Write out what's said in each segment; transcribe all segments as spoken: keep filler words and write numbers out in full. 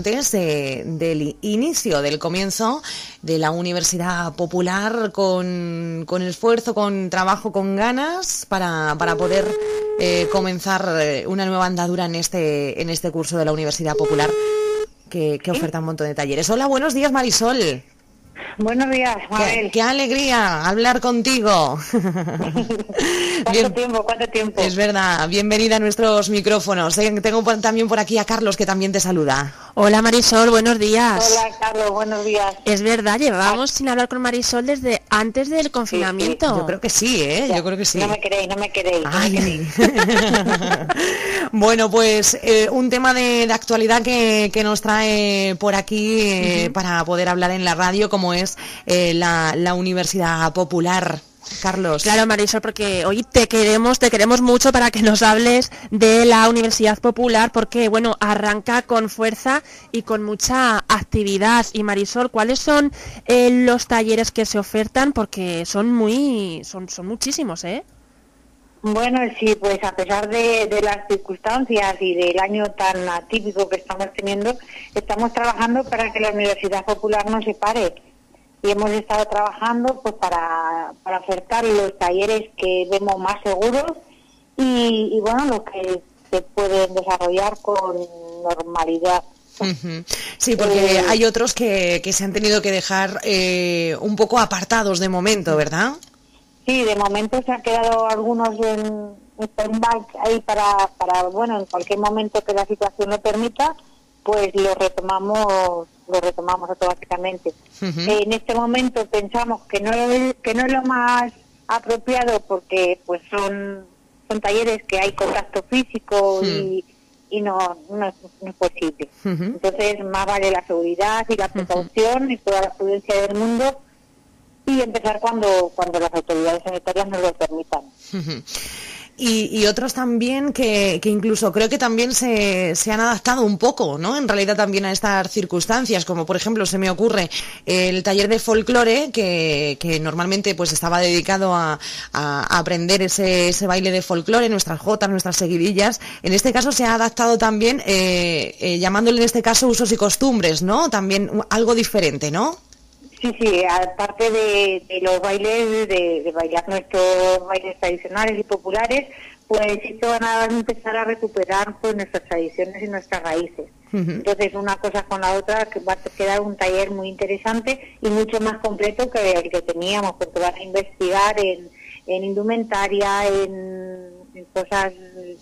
Antes de, del inicio, del comienzo de la Universidad Popular, con, con esfuerzo, con trabajo, con ganas, para, para poder eh, comenzar una nueva andadura en este, en este curso de la Universidad Popular, que, que oferta un montón de talleres. Hola, buenos días, Marisol. Buenos días, Mabel. Qué, qué alegría hablar contigo. ¿Cuánto Bien, tiempo? ¿Cuánto tiempo? Es verdad. Bienvenida a nuestros micrófonos. Tengo también por aquí a Carlos, que también te saluda. Hola, Marisol, buenos días. Hola, Carlos, buenos días. Es verdad, llevábamos ah. sin hablar con Marisol desde antes del confinamiento. Sí, sí. Yo creo que sí, ¿eh? Ya, Yo creo que sí. No me queréis, no me queréis. Ay. No me queréis. Bueno, pues eh, un tema de, de actualidad que, que nos trae por aquí eh, uh-huh. para poder hablar en la radio, como es eh, la, la Universidad Popular. Carlos. Claro, Marisol, porque hoy te queremos, te queremos mucho para que nos hables de la Universidad Popular, porque, bueno, arranca con fuerza y con mucha actividad. Y Marisol, ¿cuáles son eh, los talleres que se ofertan? Porque son muy, son, son muchísimos, ¿eh? Bueno, sí, pues a pesar de, de las circunstancias y del año tan atípico que estamos teniendo, estamos trabajando para que la Universidad Popular no se pare. Y hemos estado trabajando pues para, para ofertar los talleres que vemos más seguros y, y bueno, los que se pueden desarrollar con normalidad. Uh-huh. Sí, porque eh, hay otros que, que se han tenido que dejar eh, un poco apartados de momento, ¿verdad? Sí, de momento se han quedado algunos en stand-by ahí para, para, bueno, en cualquier momento que la situación lo permita, pues lo retomamos lo retomamos automáticamente. Uh-huh. Eh, en este momento pensamos que no es, que no es lo más apropiado porque pues son son talleres que hay contacto físico uh-huh. y, y no, no, es, no es posible. Uh-huh. Entonces más vale la seguridad y la precaución uh-huh. y toda la prudencia del mundo y empezar cuando cuando las autoridades sanitarias nos lo permitan. Uh-huh. Y, y otros también que, que incluso creo que también se, se han adaptado un poco, ¿no? En realidad también a estas circunstancias, como por ejemplo se me ocurre el taller de folclore, que, que normalmente pues estaba dedicado a, a aprender ese, ese baile de folclore, nuestras jotas, nuestras seguidillas. En este caso se ha adaptado también, eh, eh, llamándole en este caso usos y costumbres, ¿no? También algo diferente, ¿no? Sí, sí, aparte de, de los bailes, de, de bailar nuestros bailes tradicionales y populares, pues esto van a empezar a recuperar pues nuestras tradiciones y nuestras raíces. Uh-huh. Entonces, una cosa con la otra, que va a quedar un taller muy interesante y mucho más completo que el que teníamos, porque van a investigar en, en indumentaria, en, en cosas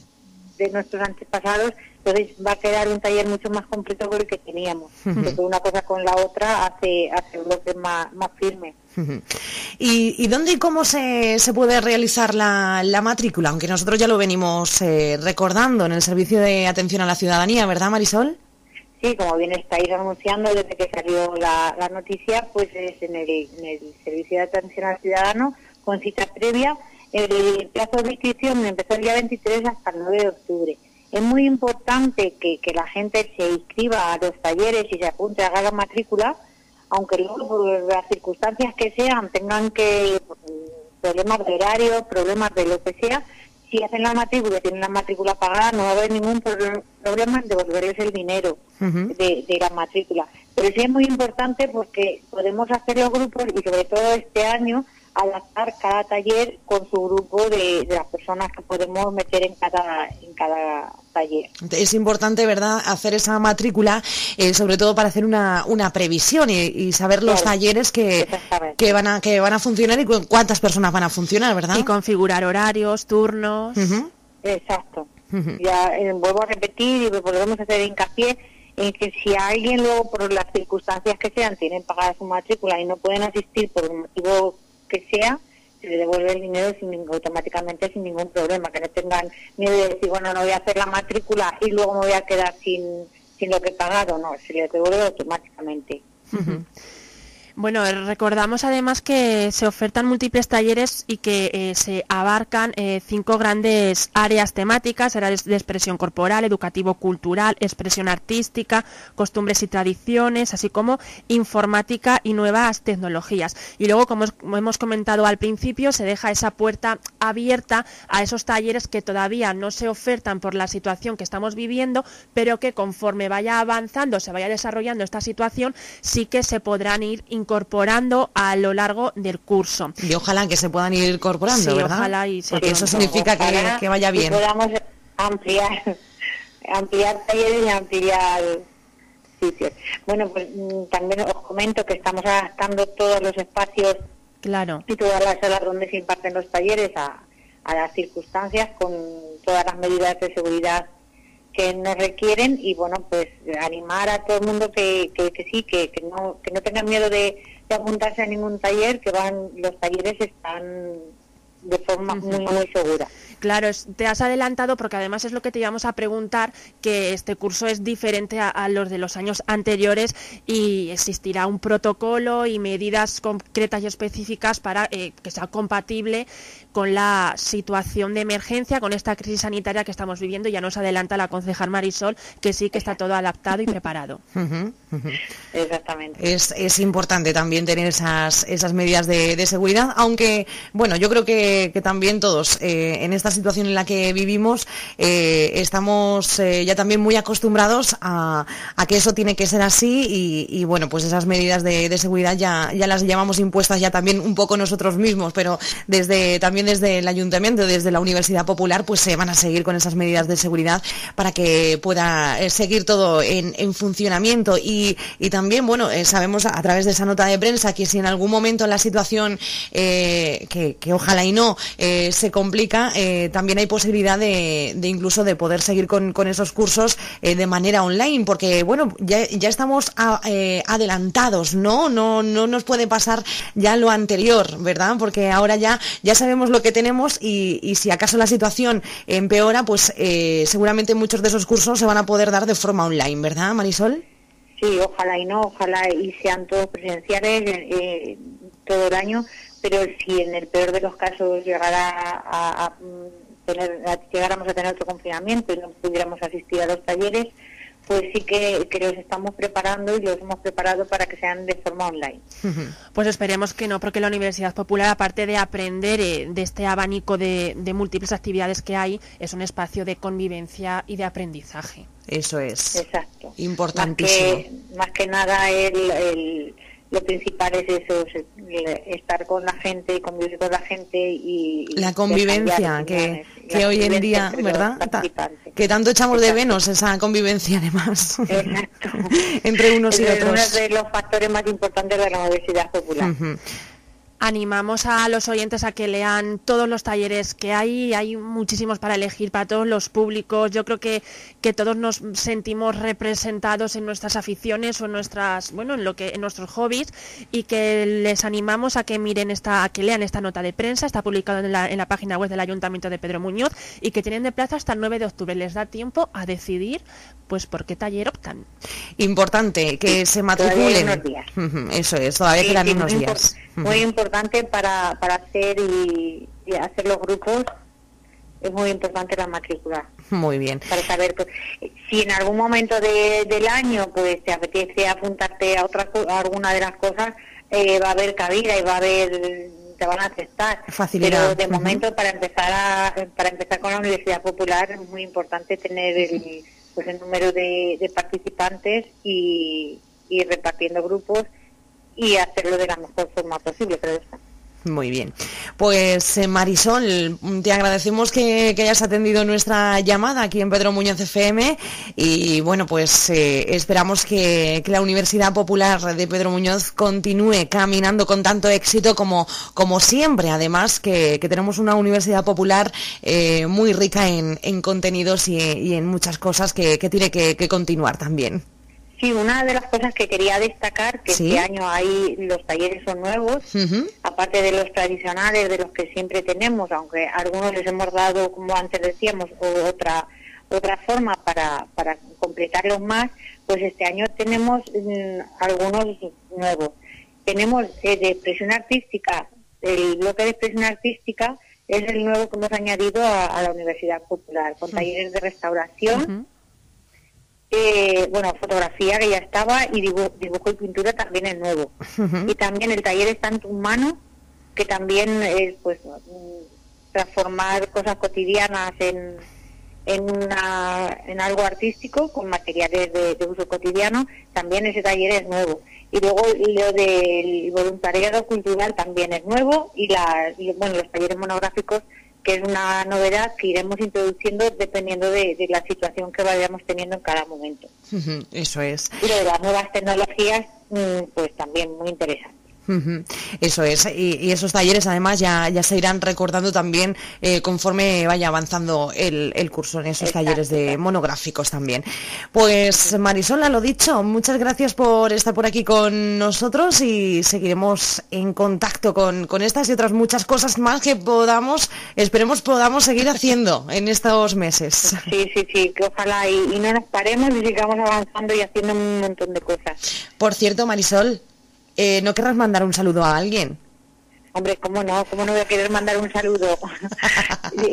de nuestros antepasados. Entonces va a quedar un taller mucho más completo que el que teníamos. Uh-huh. Porque una cosa con la otra hace, hace un bloque más, más firme. Uh-huh. ¿Y, ¿Y dónde y cómo se, se puede realizar la, la matrícula? Aunque nosotros ya lo venimos eh, recordando en el Servicio de Atención a la Ciudadanía, ¿verdad, Marisol? Sí, como bien estáis anunciando desde que salió la, la noticia, pues es en el, en el Servicio de Atención al Ciudadano, con cita previa. El plazo de inscripción empezó el día veintitrés hasta el nueve de octubre. Es muy importante que, que la gente se inscriba a los talleres y se apunte, haga la matrícula, aunque luego por las circunstancias que sean tengan que problemas de horario, problemas de lo que sea, si hacen la matrícula y tienen la matrícula pagada no va a haber ningún problema en devolverles el dinero uh-huh. de, de la matrícula. Pero sí es muy importante porque podemos hacer los grupos y sobre todo este año adaptar cada taller con su grupo de, de las personas que podemos meter en cada en cada taller. Es importante, ¿verdad?, hacer esa matrícula, eh, sobre todo para hacer una, una previsión y, y saber los claro, talleres que, que van a que van a funcionar y cu- cuántas personas van a funcionar, ¿verdad? Y configurar horarios, turnos. Uh-huh. Exacto. Uh-huh. Ya eh, vuelvo a repetir y volvemos a hacer hincapié en que si a alguien luego por las circunstancias que sean tienen pagada su matrícula y no pueden asistir por un motivo que sea, se le devuelve el dinero sin automáticamente sin ningún problema, que no tengan miedo de decir, bueno, no voy a hacer la matrícula y luego me voy a quedar sin, sin lo que he pagado, no, se le devuelve automáticamente. Uh-huh. Bueno, recordamos además que se ofertan múltiples talleres y que eh, se abarcan eh, cinco grandes áreas temáticas, áreas de expresión corporal, educativo-cultural, expresión artística, costumbres y tradiciones, así como informática y nuevas tecnologías. Y luego, como, es, como hemos comentado al principio, se deja esa puerta abierta a esos talleres que todavía no se ofertan por la situación que estamos viviendo, pero que conforme vaya avanzando, se vaya desarrollando esta situación, sí que se podrán ir incorporando a lo largo del curso. Y ojalá que se puedan ir incorporando, sí, ¿verdad? Ojalá y se Porque eso significa que, que vaya bien. Y podamos ampliar, ampliar talleres y ampliar sitios. Bueno, pues también os comento que estamos adaptando todos los espacios, claro, y todas las salas donde se imparten los talleres a, a las circunstancias, con todas las medidas de seguridad que nos requieren, y bueno, pues animar a todo el mundo que, que, que sí, que, que no que no tengan miedo de, de apuntarse a ningún taller, que van los talleres están de forma uh-huh. muy, muy segura. Claro, te has adelantado porque además es lo que te íbamos a preguntar, que este curso es diferente a, a los de los años anteriores y existirá un protocolo y medidas concretas y específicas para eh, que sea compatible con la situación de emergencia, con esta crisis sanitaria que estamos viviendo. Ya nos adelanta la concejal Marisol que sí que está todo adaptado y preparado. Uh-huh, uh-huh. Exactamente. Es, es importante también tener esas, esas medidas de, de seguridad, aunque, bueno, yo creo que, que también todos eh, en esta situación en la que vivimos eh, estamos eh, ya también muy acostumbrados a, a que eso tiene que ser así y, y bueno, pues esas medidas de, de seguridad ya, ya las llevamos impuestas ya también un poco nosotros mismos, pero desde también desde el Ayuntamiento, desde la Universidad Popular, pues se van a seguir con esas medidas de seguridad para que pueda eh, seguir todo en, en funcionamiento y, y también, bueno, eh, sabemos a, a través de esa nota de prensa que si en algún momento la situación eh, que, que ojalá y no eh, se complica, eh, también hay posibilidad de, de incluso de poder seguir con, con esos cursos eh, de manera online, porque bueno, ya, ya estamos a, eh, adelantados, ¿no? No no nos puede pasar ya lo anterior, ¿verdad? Porque ahora ya ya sabemos lo que tenemos y, y si acaso la situación empeora, pues eh, seguramente muchos de esos cursos se van a poder dar de forma online, ¿verdad, Marisol? Sí, ojalá y no, ojalá y sean todos presenciales eh, todo el año, pero si en el peor de los casos llegara a, a tener, a, llegáramos a tener otro confinamiento y no pudiéramos asistir a los talleres, pues sí que, que los estamos preparando y los hemos preparado para que sean de forma online. Pues esperemos que no, porque la Universidad Popular, aparte de aprender eh, de este abanico de, de múltiples actividades que hay, es un espacio de convivencia y de aprendizaje. Eso es. Exacto. Importantísimo. Más que, más que nada el, el, lo principal es eso, es estar con la gente y convivir con la gente y... La convivencia, que, que hoy en día, ¿verdad? Ta, que tanto echamos de menos esa convivencia además. Exacto. Entre unos y es otros. Es uno de los factores más importantes de la Universidad Popular. Uh-huh. Animamos a los oyentes a que lean todos los talleres que hay, hay muchísimos para elegir para todos los públicos. Yo creo que, que todos nos sentimos representados en nuestras aficiones o en nuestras, bueno, en lo que en nuestros hobbies, y que les animamos a que miren esta, a que lean esta nota de prensa. Está publicada en la, en la página web del Ayuntamiento de Pedro Muñoz y que tienen de plazo hasta el nueve de octubre. Les da tiempo a decidir pues por qué taller optan. Importante que se matriculen. Unos días. Eso es, todavía sí, quedan sí, unos muy días. Impor- muy importante para, para hacer y, y hacer los grupos. Es muy importante la matrícula. Muy bien. Para saber pues, si en algún momento de, del año pues te apetece apuntarte a otra a alguna de las cosas, eh, va a haber cabida y va a haber, te van a aceptar. Facilidad. Pero de uh-huh. momento para empezar a, para empezar con la Universidad Popular es muy importante tener el, pues el número de, de participantes y, y repartiendo grupos y hacerlo de la mejor forma posible, pero está. Muy bien. Pues eh, Marisol, te agradecemos que, que hayas atendido nuestra llamada aquí en Pedro Muñoz F M y bueno, pues eh, esperamos que, que la Universidad Popular de Pedro Muñoz continúe caminando con tanto éxito como, como siempre. Además que, que tenemos una Universidad Popular eh, muy rica en, en contenidos y, y en muchas cosas que, que tiene que, que continuar también. Sí, una de las cosas que quería destacar, que ¿Sí? este año hay los talleres son nuevos, uh-huh. aparte de los tradicionales, de los que siempre tenemos, aunque a algunos les hemos dado, como antes decíamos, otra otra forma para, para completarlos más, pues este año tenemos mmm, algunos nuevos. tenemos eh, de expresión artística, el bloque de expresión artística es el nuevo que hemos añadido a, a la Universidad Popular, con talleres de restauración, uh-huh. eh, bueno, fotografía que ya estaba, y dibujo, dibujo y pintura también es nuevo. Uh-huh. Y también el taller está en tus manos, que también es pues transformar cosas cotidianas en, en, una, en algo artístico con materiales de, de uso cotidiano. También ese taller es nuevo. Y luego lo del voluntariado cultural también es nuevo, y, la, y bueno, los talleres monográficos, que es una novedad que iremos introduciendo dependiendo de, de la situación que vayamos teniendo en cada momento. Uh-huh, eso es. Y lo de las nuevas tecnologías, pues también muy interesante. Uh-huh. Eso es, y, y esos talleres además ya, ya se irán recordando también eh, conforme vaya avanzando el, el curso en esos exacto, talleres de exacto. monográficos también. Pues Marisol, lo dicho, muchas gracias por estar por aquí con nosotros, y seguiremos en contacto con, con estas y otras muchas cosas más que podamos, esperemos podamos seguir haciendo en estos meses. Sí, sí, sí, que ojalá y, y no nos paremos y sigamos avanzando y haciendo un montón de cosas. Por cierto, Marisol, Eh, ¿no querrás mandar un saludo a alguien? Hombre, ¿cómo no? ¿Cómo no voy a querer mandar un saludo? Sí.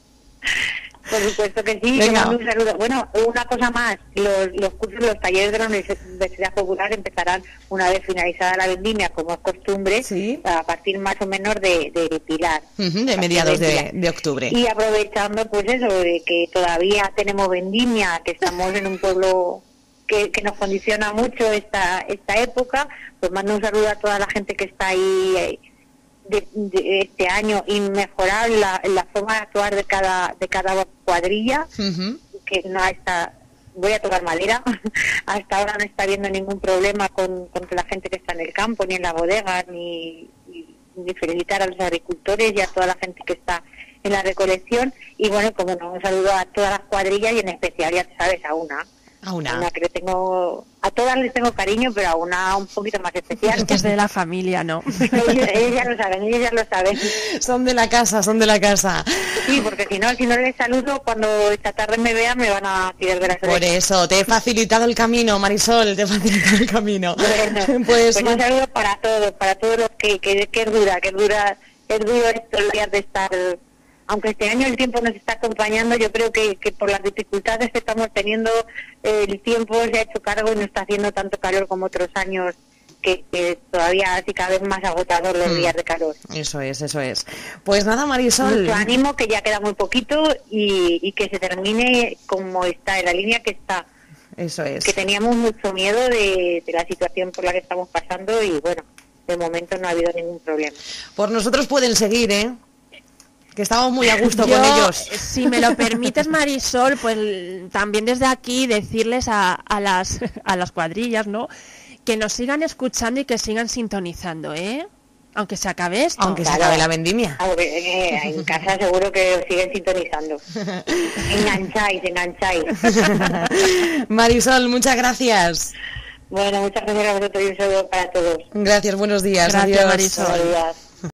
Por supuesto que sí, que mando un saludo. Bueno, una cosa más, los, los cursos, los talleres de la Universidad Popular empezarán una vez finalizada la vendimia, como es costumbre, ¿sí? A partir más o menos de, de Pilar. Uh-huh, de mediados de, de, de octubre. Y aprovechando pues eso, de que todavía tenemos vendimia, que estamos en un pueblo que, que nos condiciona mucho esta, esta época, pues mando un saludo a toda la gente que está ahí de, de este año, y mejorar la, la forma de actuar de cada de cada cuadrilla, uh-huh. que no está, voy a tocar madera, hasta ahora no está habiendo ningún problema con, con la gente que está en el campo, ni en la bodega, ni, ni, ni felicitar a los agricultores y a toda la gente que está en la recolección. Y bueno, como no, un saludo a todas las cuadrillas, y en especial, ya sabes, a una. A una. una que le tengo, a todas les tengo cariño, pero a una un poquito más especial. Que es de la familia, ¿no? ellos, ellos ya lo saben, ellos ya lo saben. Son de la casa, son de la casa. Sí, porque si no, si no les saludo, cuando esta tarde me vean, me van a tirar de las orejas. Por eso, te he facilitado el camino, Marisol, te he facilitado el camino. Bueno, pues, pues un saludo para todos, para todos los que, que, que es dura, que es dura, es duro estos días de estar... Aunque este año el tiempo nos está acompañando, yo creo que, que por las dificultades que estamos teniendo, eh, el tiempo se ha hecho cargo y no está haciendo tanto calor como otros años, que, que todavía así cada vez más agotador los mm. días de calor. Eso es, eso es. Pues nada, Marisol. Mucho ánimo, que ya queda muy poquito, y, y que se termine como está, en la línea que está. Eso es. Que teníamos mucho miedo de, de la situación por la que estamos pasando, y bueno, de momento no ha habido ningún problema. Por nosotros pueden seguir, ¿eh? Que estamos muy a gusto Yo, con ellos. Si me lo permites, Marisol, pues también desde aquí decirles a, a las a las cuadrillas, ¿no?, que nos sigan escuchando y que sigan sintonizando, ¿eh? Aunque se acabe esto. Aunque claro, se acabe la vendimia. Aunque, eh, en casa seguro que siguen sintonizando. Engancháis, engancháis. Marisol, muchas gracias. Bueno, muchas gracias a vosotros y un saludo para todos. Gracias, buenos días. Gracias, adiós. Marisol. Buenos días.